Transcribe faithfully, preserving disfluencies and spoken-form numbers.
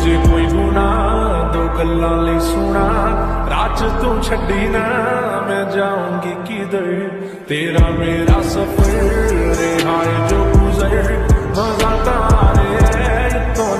जे कोई गुना दो गल्लां लई सुना, राज तू छड्डी ना मैं जाऊंगी किधर, तेरा मेरा सफर रहा है जो गुजर, मजा तारे तो